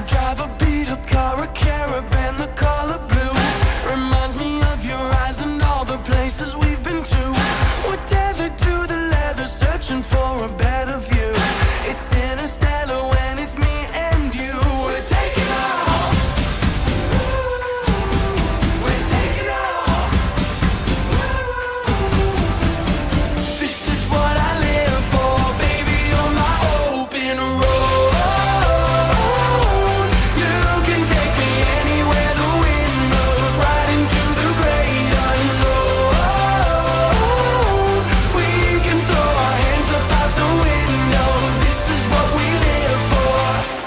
drive a beat-up car, a caravan, the color blue. Reminds me of your eyes and all the places we've been to. We're tethered to the leather, searching for a better view. It's interstellar when it's me and you. We're taking off. We're taking off. This is what I live for, baby, on my open road. You can take me anywhere the wind blows, right into the great unknown. We can throw our hands up out the window. This is what we live for.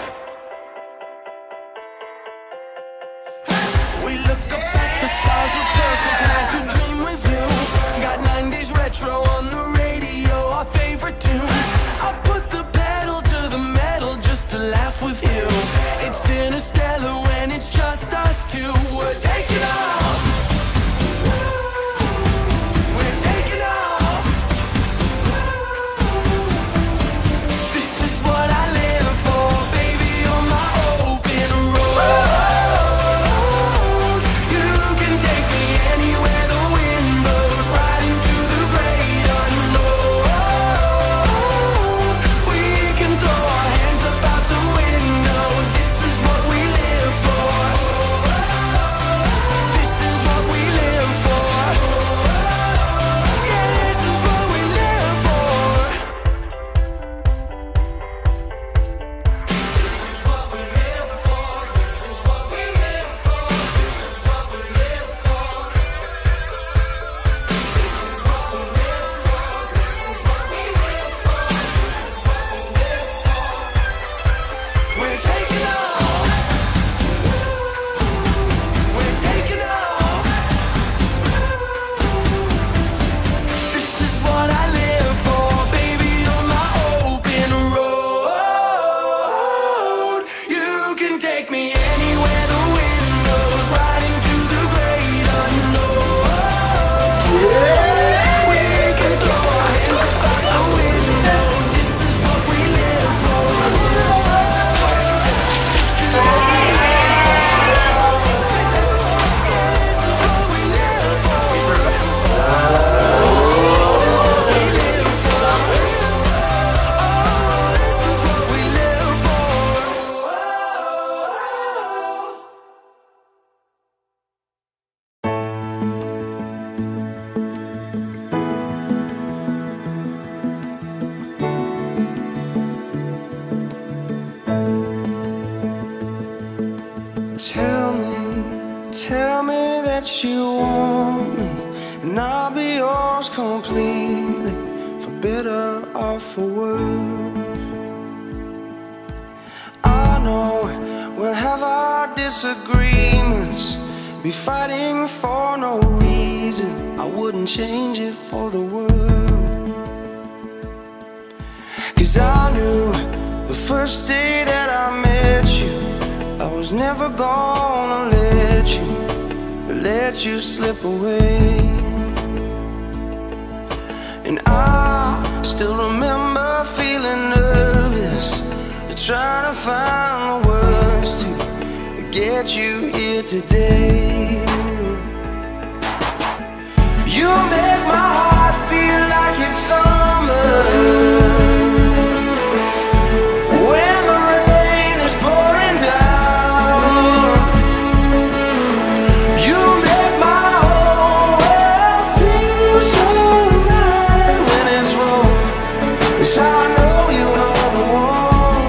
We look up at the stars, a perfect night to dream with you. Got 90s retro on the radio, our favorite tune. I put the pedal to the metal just to laugh with you. It's interstellar when it's just us two. We're taking off. We're taking off. This is what I live for, baby, on my open road. You can take me anywhere the wind blows, right into the great unknown. We can throw our hands up out the window. This is what we live for. This is what we live for. Yeah, this is what we live for. This is what we live for. This is what we live for. This is what we live for. This is what we live for. This is what we live for. This is what we live for. We're taking off. We're taking off. This is what I live for, baby, on my open road. You can take me anywhere the wind blows, right into the great unknown. We can throw our hands up out the window. This is what we live for. This is what we live for. This is what we live for. This is what we live for. Oh, this is what we live for. Tell me that you want me, and I'll be yours completely, for better or for worse. I know we'll have our disagreements, be fighting for no reason. I wouldn't change it for the world. 'Cause I knew the first day that I met you, I was never gonna let you slip away. And I still remember feeling nervous, trying to find the words to get you here today. You make my heart feel like it's summer when the rain is pouring down. You make my whole world feel so right when it's wrong. Yes, I know you are the one.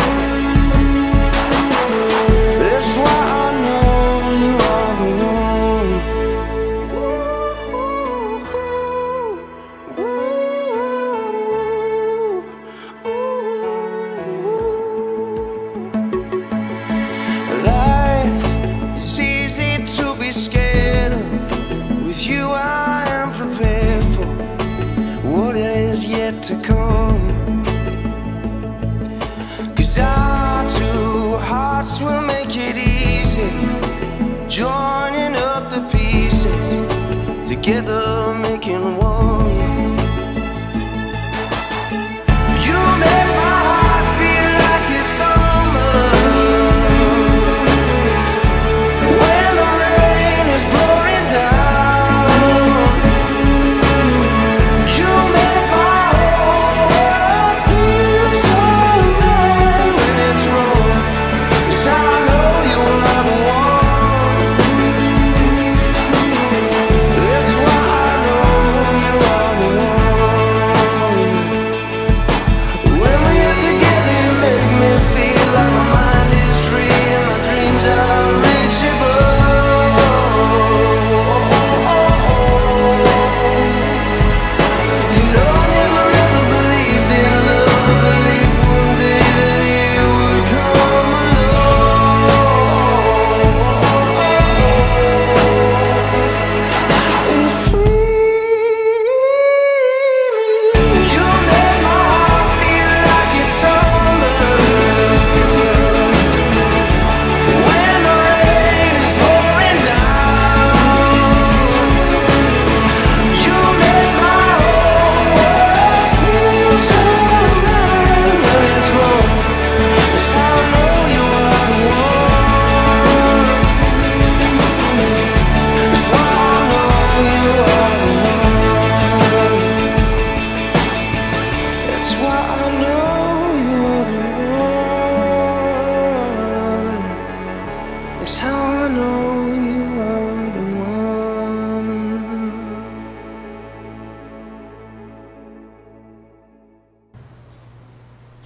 That's why I know you are the one. Life is easy to be scared of. With you I am prepared for what is yet to come. 'Cause our two hearts will make it easy, joining up the pieces, together making one. You make my heart feel like it's summer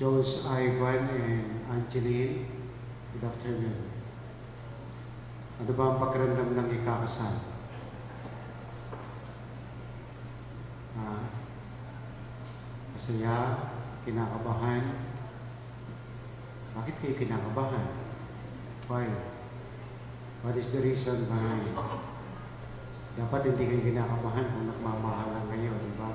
Jones, Ivan, and Angeline. Good afternoon. Ano ba ang pakiramdam ng ikakasal? Masaya, kinakabahan. Bakit kayo kinakabahan? Why? What is the reason behind? Dapat hindi kayo kinakabahan kung nagmamahalan kayo, di ba?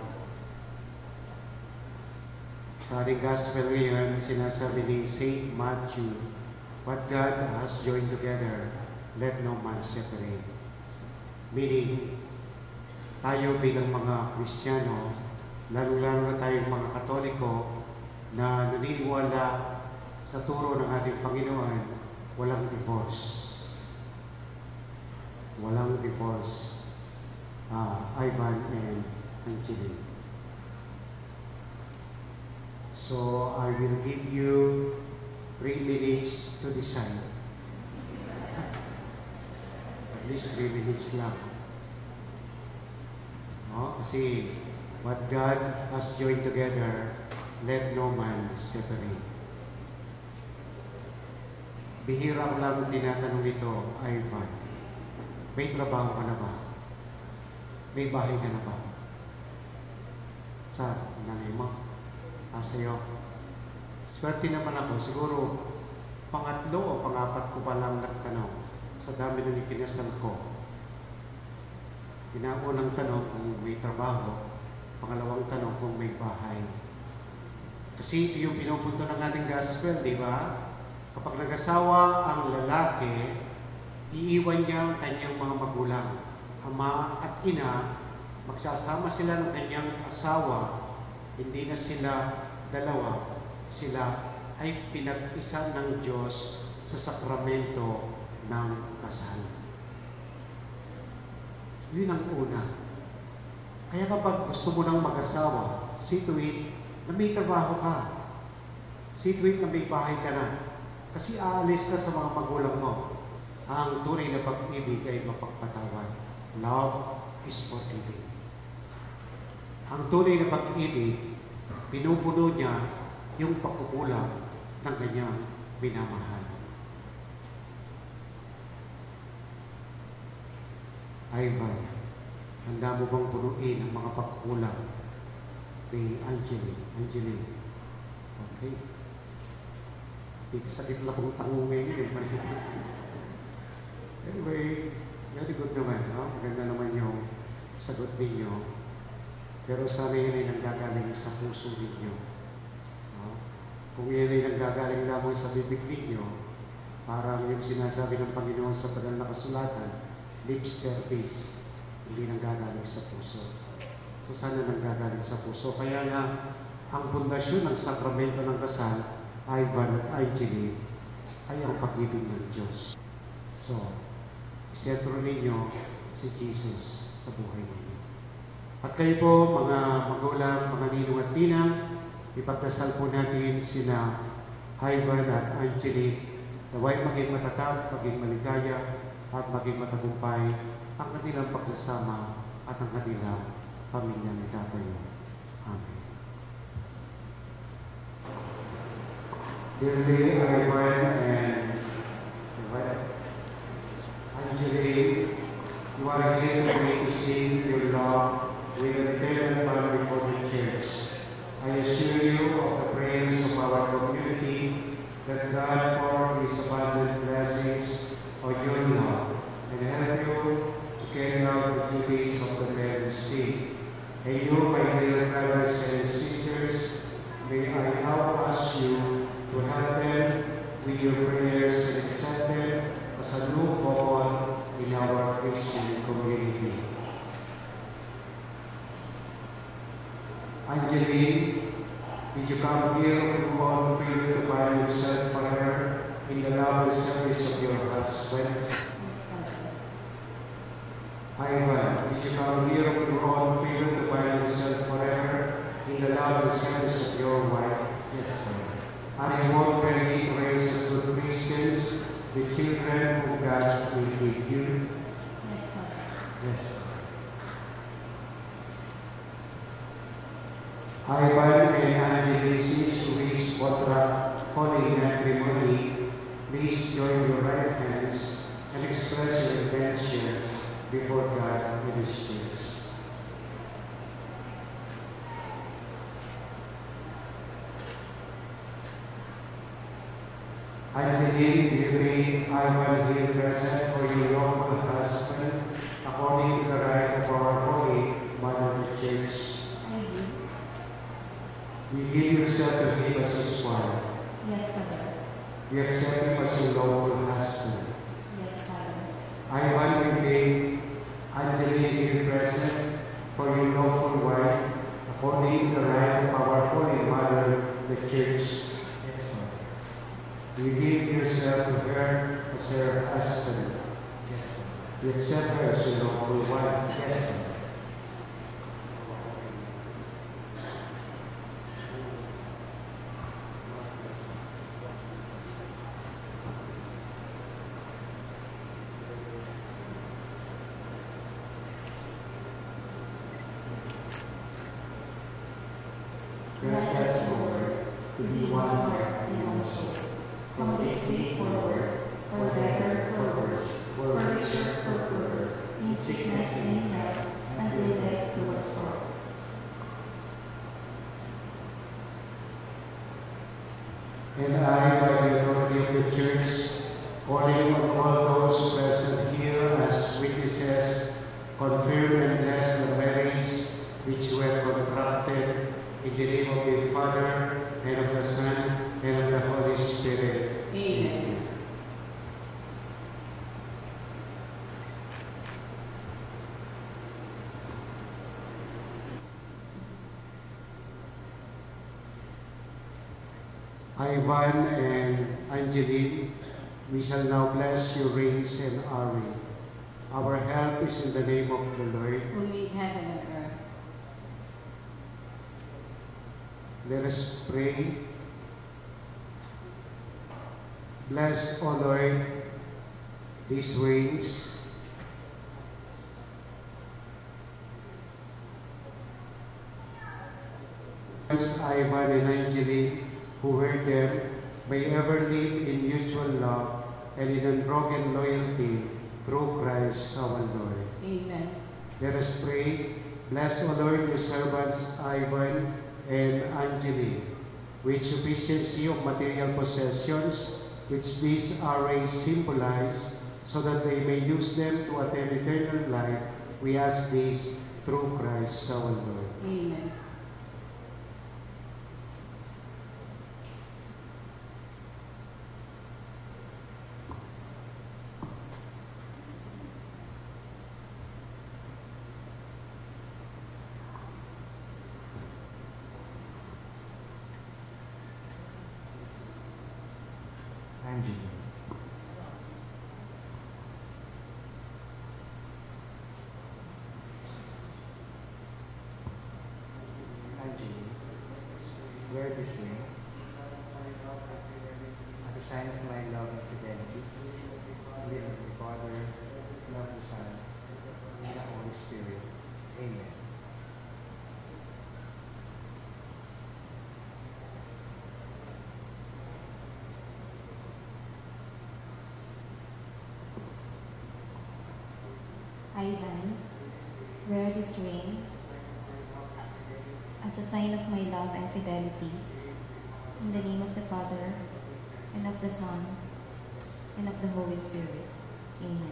Sa ating gospel ngayon, sinasabi ni St. Matthew, what God has joined together, let no man separate. Meaning, tayo bilang mga Kristiyano, lalo-lalo na tayong mga Katoliko na naniniwala sa turo ng ating Panginoon, walang divorce. Walang divorce. Ivan and Angeline. So, I will give you 3 minutes to decide. At least 3 minutes lang. No? Kasi, what God has joined together, let no man separate. Bihira ko lang tinatanong ito, Ivan. May trabaho ka na ba? May bahay ka na ba? Sa nanay mo? Sa'yo. Swerte naman ako. Siguro, pangatlo o pangapat ko pa lang nagtanong sa dami ng ikinasal ko. Unang tanong kung may trabaho, pangalawang tanong kung may bahay. Kasi ito yung pinupunto ng ating gospel, di ba? Kapag nag-asawa ang lalaki, iiwan niya ang kanyang mga magulang. Ama at ina, magsasama sila ng kanyang asawa. Hindi na sila dalawa. Sila ay pinag-isa ng Diyos sa sakramento ng kasal. Yun ang una. Kaya kapag gusto mo nang mag-asawa, see to it na may trabaho ka. See to it na may bahay ka na. Kasi aalis ka sa mga magulang mo. Ang tunay na pag-ibig ay mapagpatawad. Love is forgiving. Ang tunay na pag-ibig, pinupuno niya yung pagkukulang ng kanyang minamahal. Ivan, handa mo bang punuin ang mga pagkukulang ni Angeline? Okay. Sakit lang kung tangungin yun. Anyway, very good naman. No? Maganda naman yung sagot ninyo. Pero sana yun ay nanggagaling sa puso ninyo. No? Kung yun ay nanggagaling lamang sa bibig ninyo, parang yung sinasabi ng Panginoon sa banal na kasulatan, lip service, hindi nanggagaling sa puso. So sana nanggagaling sa puso. Kaya nga, ang pundasyon ng sakramento ng kasal, Ivan at Angeline, ay ang pag-ibig ng Diyos. So, isentro ninyo si Jesus sa buhay ninyo. At kayo po, mga magulang, mga ninong at ninang, ipagdasal po natin sina Ivan at Angeline, naway maging matatag, maging maligaya, at maging matagumpay ang kanilang pagsasama at ang kanilang pamilyang itatayo. Amen. Dearly, Ivan and Angeline, you are here today to sing your love with a eternal bond before the church. I assure you of the prayers of our community that God pour His abundant blessings on your love and help you to carry out the duties of the marriage state. And you, my dear brothers and sisters, may I now ask you to help them with your prayers and accept them as a new couple in our Christian community. Angeline, did you come here with one freedom to find yourself forever in the love and service of your husband? Ivan, did you come here with one freedom to find yourself forever in the love and service of your wife? Yes, sir. And you won't really raise as good Christians the children who God will give you? Yes, sir. Yes, sir. Ivan and Angelicis, who is holding matrimony, please join your right hands and express your intention before God in His tears. Angeline, we bring Ivan here present for your lawful husband, according to the right of our holy Mother the Church. You give yourself to him as his wife. Yes, Father. You accept him as your lawful husband. Yes, Father. Ivan, we bring Angeline here present for your lawful wife, according to the right of our holy Mother the Church. Yes, Father. You give yourself to her as her husband. Yes, Father. You accept her as your lawful wife. Yes, Father. Grant us, Lord, to be one heart and one soul. From this day forward, for better, for worse, for richer, for poorer, in sickness and in health, until death do us part. And I, by the authority of the Church, calling on all those present here as witnesses, confirm and bless the marriage which we have contracted in the name of the Father, and of the Son, and of the Holy Spirit. Amen. Ivan and Angeline, we shall now bless your rings and our ring. Our help is in the name of the Lord. Who made heaven and earth. Let us pray. Bless, O Lord, these rings. Bless Ivan and Angeline, who wear them, may ever live in mutual love and in unbroken loyalty through Christ our Lord. Amen. Let us pray. Bless, O Lord, your servants Ivan and Angeline, with sufficiency of material possessions, which these arrays symbolize, so that they may use them to attain eternal life. We ask this through Christ our Lord. Amen. Angeline. Angeline, wear this ring as a sign of my love and fidelity. In the name of the Father, and of the Son, and of the Holy Spirit. Amen. Ivan, wear this ring as a sign of my love and fidelity. In the name of the Father, and of the Son, and of the Holy Spirit. Amen.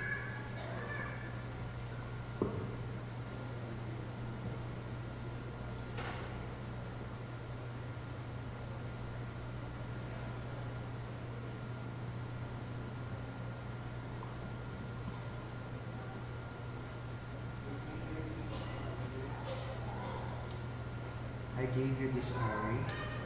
I gave you this array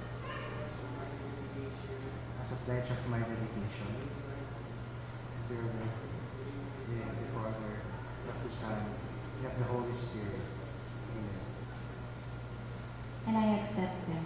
as a pledge of my dedication. And therewith, in the name of the Father, of the Son, and of the Holy Spirit. Amen. And I accept them.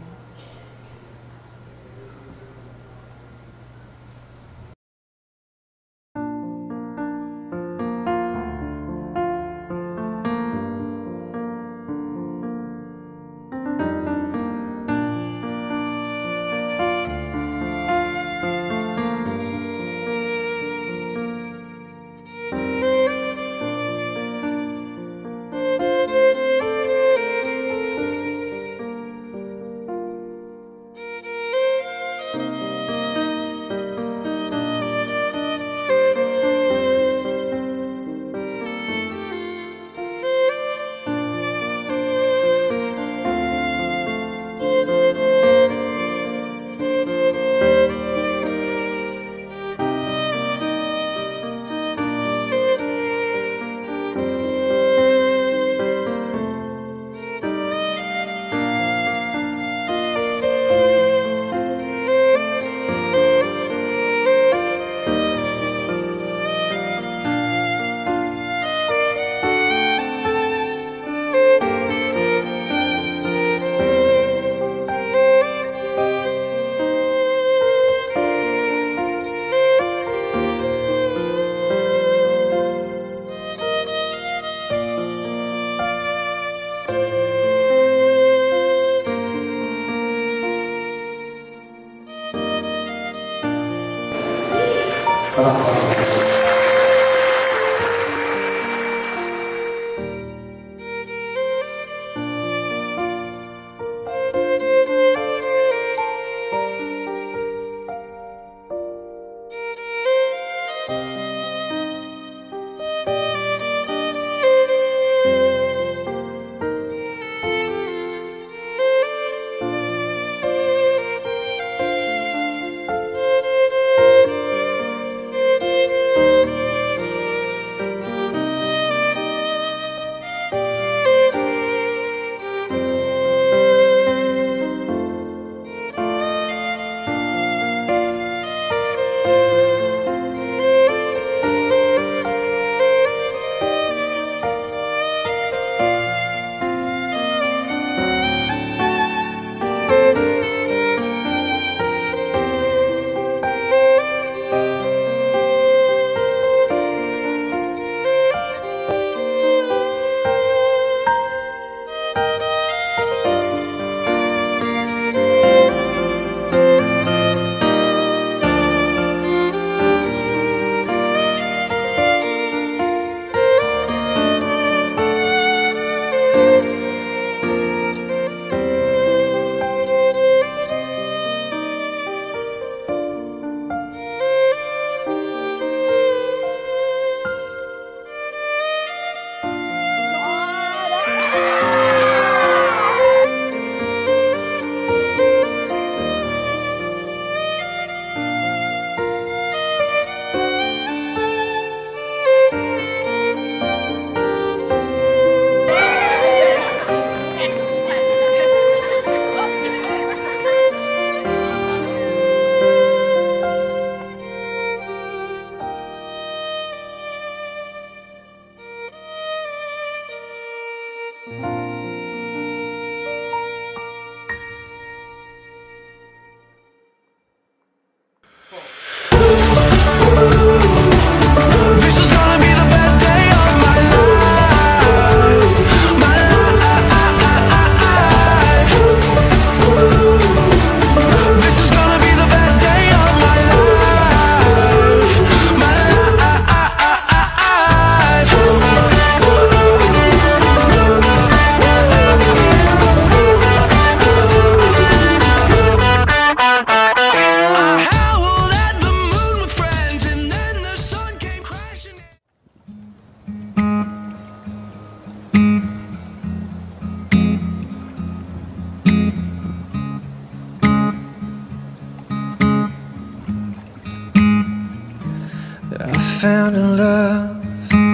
found a love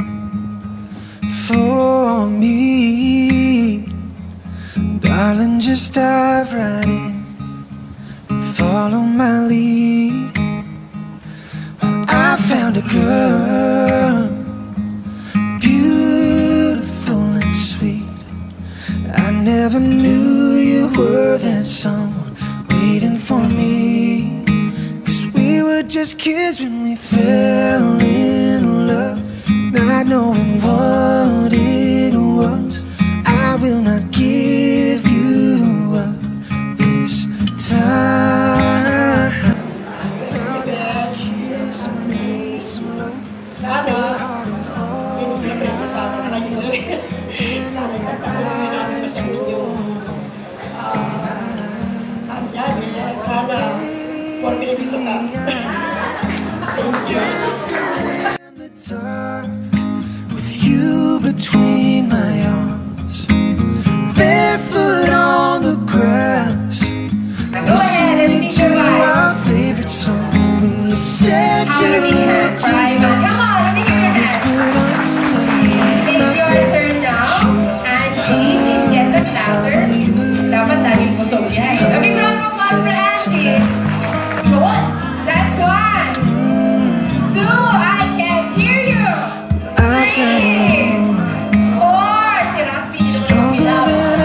for me. Darling, just dive right in, follow my lead. I found a girl, beautiful and sweet. I never knew you were that someone waiting for me. 'Cause we were just kids when we fell in love, not knowing what it was. I will not give you up this time. Darling, just kiss me slow. My heart is all with you between my arms, barefoot on the grass, listening to our favorite song. When you said you looked at me, I whispered underneath my breath, telling you That's one. Two, I can't hear you. Three, four. Stronger than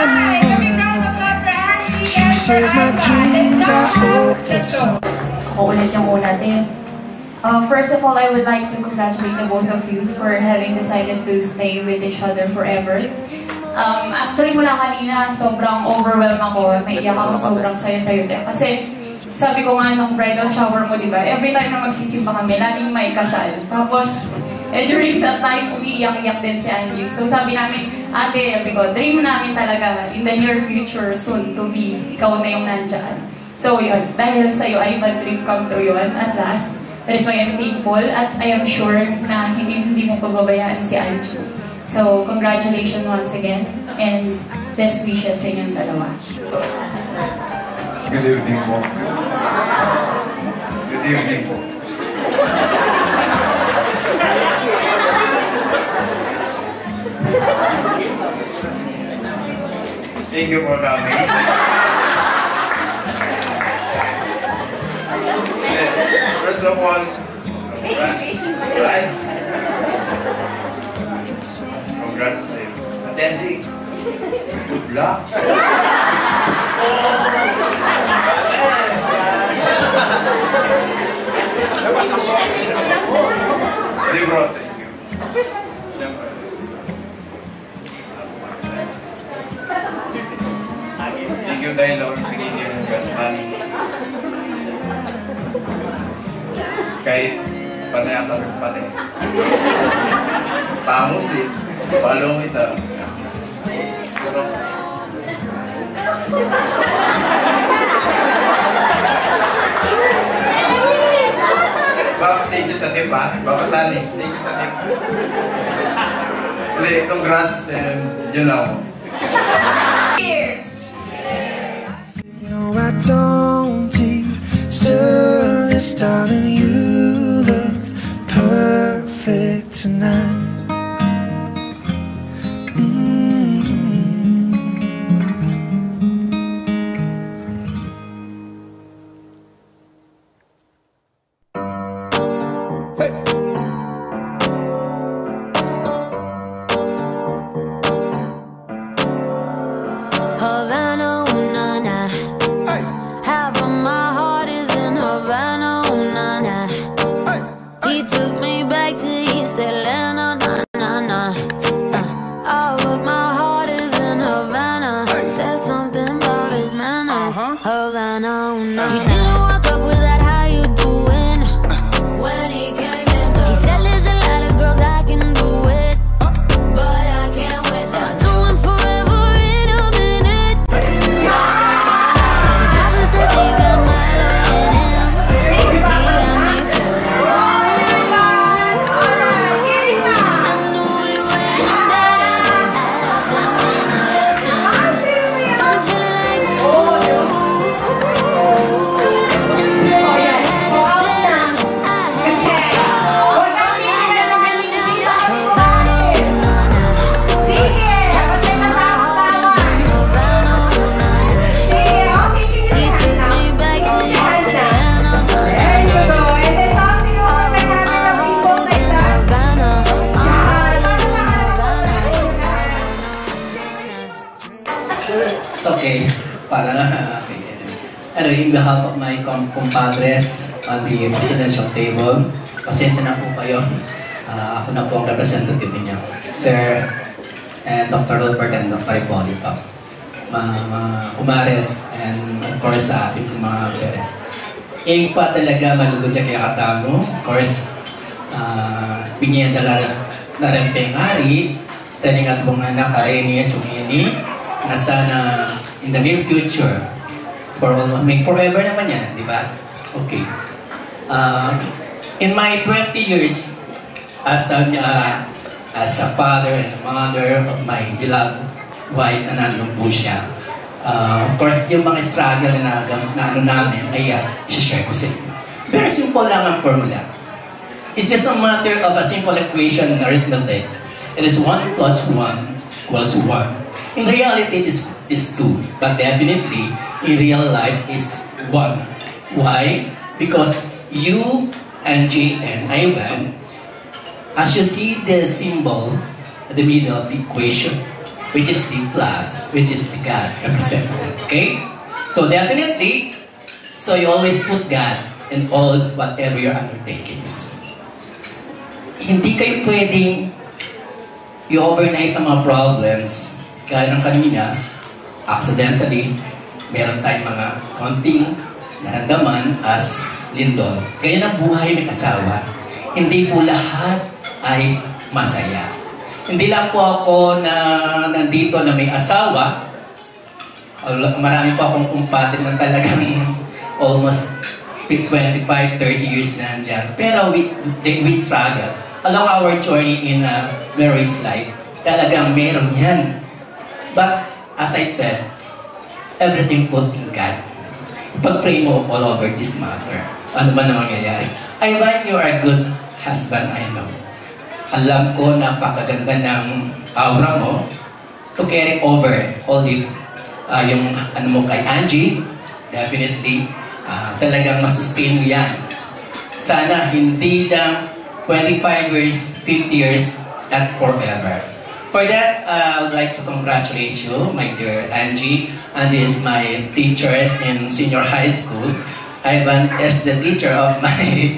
anyone. She says my dreams, I hope that's all. Ulit yung una din. First of all, I would like to congratulate the both of you for having decided to stay with each other forever. Actually, mula kanina, sobrang overwhelmed ako. Naiyak ako, sobrang saya-sayo din. Kasi sabi ko nga nung bridal shower mo, di ba? Every time na magsisimba kami, laging may kasal. Tapos, during that time, umiiyak-iyak din si Angie. So sabi namin, ate, sabi ko, dream namin talaga in the near future, soon to be, ikaw na yung nandyan. So yun, dahil sa'yo ay mag-dream come true yun at last. That is why I'm thankful at I am sure na hindi mo pagbabayaan si Angie. So, congratulations once again and best wishes sa inyong dalawa. Good evening po. Good evening po. Thank you for coming. First of all, congrats. Congrats to attending. Good luck. Libro, thank you. Thank you dahil Lord, pinili mong gasman. Kahit panayatan ng patay. Pamos din. Palong ito. Thank you sa tip ha. Babasali. Thank you sa tip. Hindi, congrats and yun lang. Cheers! No, I don't deserve this, darling. You look perfect tonight. Havana, ooh, na, na. Half of my heart is in Havana, ooh, na, na. He took me back to East Atlanta, na, na, na. All of my heart is in Havana. There's something about his manners. Havana, ooh, na, na. He didn't walk up with that, how you doing? When he came in, he said there's a lot of girls I can do it, but I can't with them. Do one forever in a minute. Says he got my love in him. He got me feeling I knew it when that I left him and I left him. I'm feeling like ooh. And then I had to tell him I had to go. Havana, ooh, na, na. Half of my heart is in Havana, ooh, na, na. He took me back to East Atlanta, na, na, na. All of my heart is in Havana. My heart is in Havana. It's okay. Para na. Okay. Anyway, in behalf of my compadres on the presidential table, pasensya na po kayo. Ako na po ang representative ninyo. Sir and Dr. Robert and Dr. Hipolito. Mga kumares and of course sa ating mga parents. Ing pa talaga malugod siya kaya katamo. Of course, bigyan dala na rin pengari. Taning at mga nakareni at chumini na sana in the near future forever naman yan, di ba? Okay. In my 20 years as a father and mother of my beloved wife na nandun po siya, of course, yung mga struggle na ano namin ay i-share ko sa inyo. Very simple lang ang formula. It's just a matter of a simple equation in arithmetic. It is 1 plus 1 equals 1. In reality, it is 2. But definitely, in real life, it's 1. Why? Because you, Angie, and Ivan, as you see the symbol at the middle of the equation, which is the plus, which is the God represented. Okay? So definitely, so you always put God in all whatever your undertakings. Hindi kayo pwedeng i-overnight ang mga problems. Kaya ng kanina, accidentally, meron tayong mga konting naramdaman as lindol. Kaya ng buhay may asawa, hindi po lahat ay masaya. Hindi lang po ako na nandito na may asawa. Marami po akong kumpate na talagang almost 25, 30 years na dyan. Pero we struggle. Along our journey in marriage life, talagang meron yan. But, as I said, everything put in God. Pag-pray mo all over this matter. Ano ba na mangyayari? I want you are a good husband, I know. Alam ko napakaganda ng aura mo to carry over all the yung ano mo kay Angie. Definitely, talagang masustain mo yan. Sana hindi lang 25 years, 50 years, and forever. For that, I would like to congratulate you, my dear Angie. Angie is my teacher in senior high school. Ivan is the teacher of my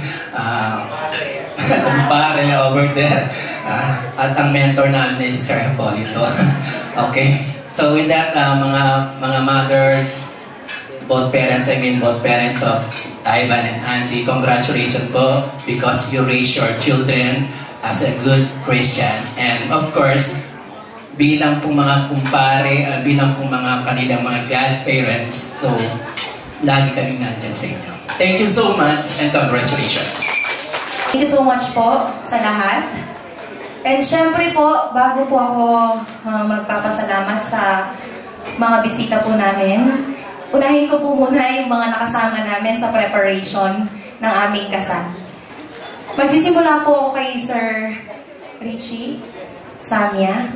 kumpare over there. At ang mentor namin is Sir Polito. Okay. So with that, mga mothers, both parents of Ivan and Angie, congratulations po because you raise your children as a good Christian. And of course, bilang pong mga kumpare, bilang pong mga kanilang mga godparents, so lagi kami nandyan sa inyo. Thank you so much and congratulations. Thank you so much po sa lahat. And syempre po, bago po ako magpapasalamat sa mga bisita po namin, unahin ko po muna yung mga nakasama namin sa preparation ng aming kasal. Magsisimula po ako kay Sir Richie, Samia.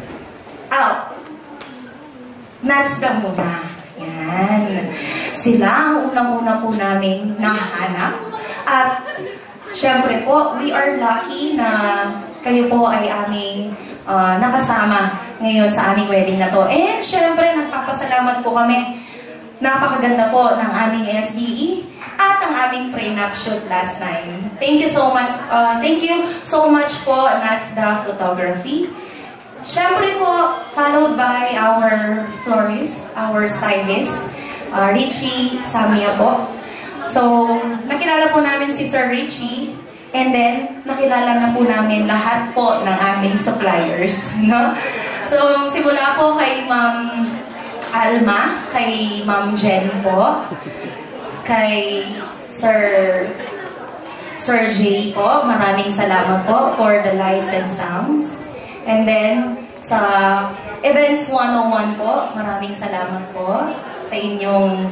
Nats ka muna. Yan. Sila ang unang-una po namin nahanap. At syempre po, we are lucky na kayo po ay aming nakasama ngayon sa aming wedding na to. And syempre, nagpapasalamat po kami. Napakaganda po ng aming SDE at ang aming prenup shoot last night. Thank you so much. Thank you so much po, Nats the Photography. Syempre po, followed by our florist, our stylist, Richie Samia po. So, nakilala po namin si Sir Richie, and then, nakilala na po namin lahat po ng aming suppliers. No? So, simula po kay Ma'am Alma, kay Ma'am Jen po, kay Sir Jay po, maraming salamat po for the lights and sounds. And then, sa Events 101 po, maraming salamat po sa inyong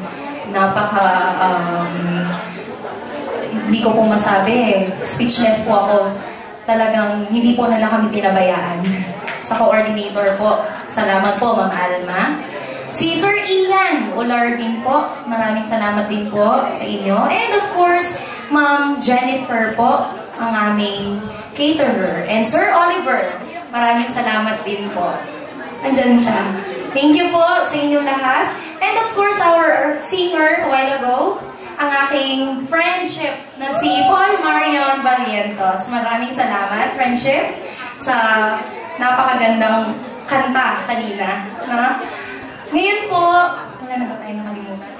hindi ko po masabi, speechless po ako. Talagang hindi po nila kami pinabayaan. Sa coordinator po, salamat po, Ma'am Alma. Si Sir Ian Ular din po, maraming salamat din po sa inyo. And of course, Ma'am Jennifer po, ang aming caterer. And Sir Oliver, maraming salamat din po. Andyan siya. Thank you po sa inyo lahat. And of course, our singer a while ago, ang aking friendship na si Paul Marion Valientos. Maraming salamat, friendship, sa napakagandang kanta kanina. Na? Ngayon po, wala na ba tayo nakalimutan?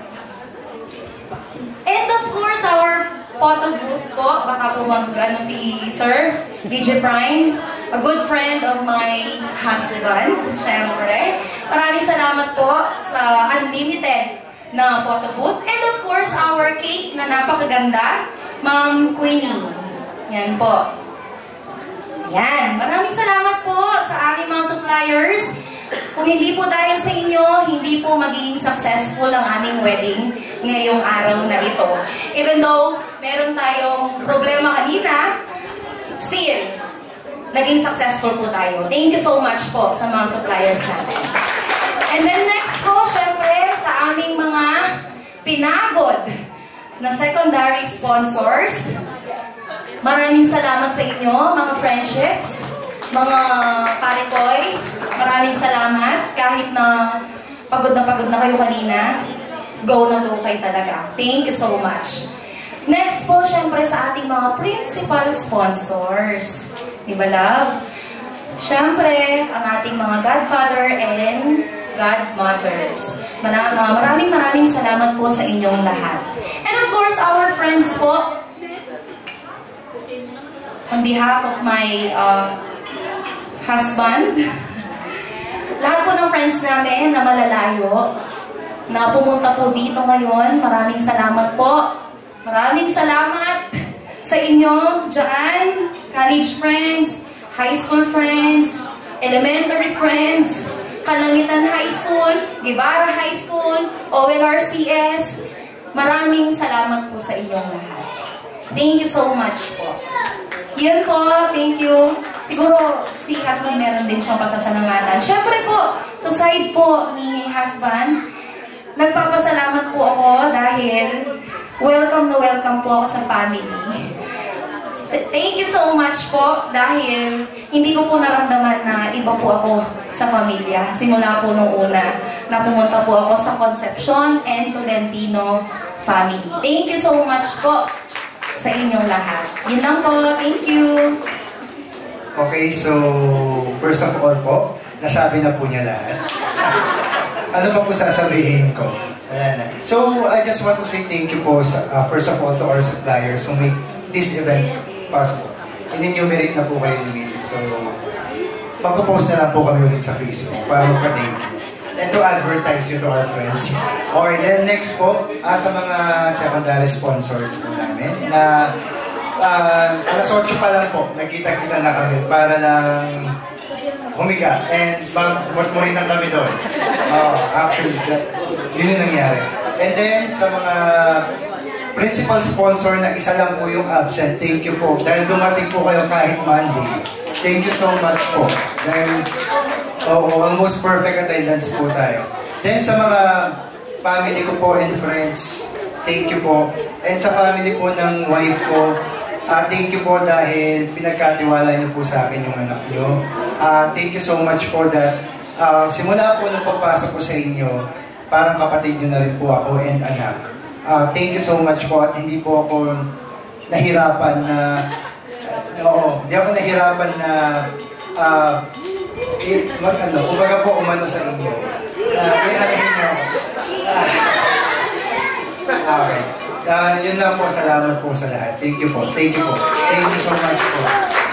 And of course, our photo booth po, baka po si Sir DJ Prime, a good friend of my husband, syempre. Maraming salamat po sa unlimited na photo booth. And of course, our cake na napakaganda, Ma'am Queenie. Yan po. Yan. Maraming salamat po sa aming mga suppliers. Kung hindi po dahil sa inyo, hindi po magiging successful ang aming wedding ngayong araw na ito. Even though meron tayong problema kanina, still, naging successful po tayo. Thank you so much po sa mga suppliers natin. And then next po, syempre, sa aming mga pinagod na secondary sponsors, maraming salamat sa inyo, mga friendships, mga paritoy, maraming salamat. Kahit na pagod na kayo kanina, go na go kayo talaga. Thank you so much. Next po, syempre, sa ating mga principal sponsors. Diba, love? Syempre, ang ating mga godfather and godmothers. Maraming salamat po sa inyong lahat. And of course, our friends po, on behalf of my husband, lahat po ng friends namin na malalayo, na pumunta po dito ngayon, maraming salamat po. Maraming salamat sa inyo dyan, college friends, high school friends, elementary friends, Kalangitan High School, Guevara High School, OLRCS. Maraming salamat po sa inyong lahat. Thank you so much po. Yun po, thank you. Siguro si husband meron din siyang pasasalamatan. Siyempre po, sa side po ni husband, nagpapasalamat po ako dahil welcome na welcome po ako sa family. Thank you so much po dahil hindi ko po naramdaman na iba po ako sa pamilya. Simula po nung una na pumunta po ako sa Concepcion and Tolentino family. Thank you so much po sa inyong lahat. Yun lang po. Thank you. Okay, so first of all po, nasabi na po niya lahat. Ano pa po sasabihin ko? Ayan na. So, I just want to say thank you po, first of all, to our suppliers who make these events possible. In-enumerate na po kayo ni Mrs. So, magpo-post na lang po kami ulit sa Facebook para magpa-thank you. And to advertise you to our friends. Okay, then next po, sa mga secondary sponsors po namin, na alas 8 pa lang po, nagkita-kita na kami para lang humiga and magmuri na kami doon. Actually, yun yung nangyari. And then, sa mga principal sponsor na isa lang po yung absent, thank you po. Dahil dumating po kayo kahit Monday. Thank you so much po. Dahil, almost perfect attendance po tayo. Then, sa mga family ko po and friends, thank you po. And sa family po ng wife ko, thank you po dahil pinagkatiwala niyo po sa akin yung anak niyo. Thank you so much for that. Simula po nung pagpasok ko sa inyo, parang kapatid niyo na rin po ako and anak. Thank you so much po at hindi po ako nahirapan na hindi ako nahirapan na kumbaga po umano sa inyo. Ianahin niyo ako. Okay. Yun lang po, salamat po sa lahat. Thank you po. Thank you po. Thank you so much po.